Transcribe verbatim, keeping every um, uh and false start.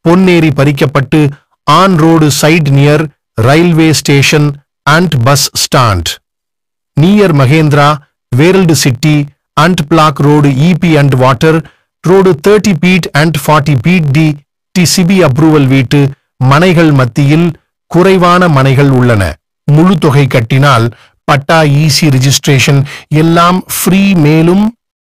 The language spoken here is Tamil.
பொன்னேரி பறிக்கப்பட்டு on road side near railway station and bus stand. Near Mahindra world city and black road EB and water road thirty feet and forty feet D DTCP approval வீட்டு மனைகள் மத்தியில் குறைவான மனைகள் உள்ளன. முழு தொகை கட்டினால் பட்டா ஈசி ரிஜிஸ்ட்ரேஷன் எல்லாம் ஃப்ரீ. மேலும்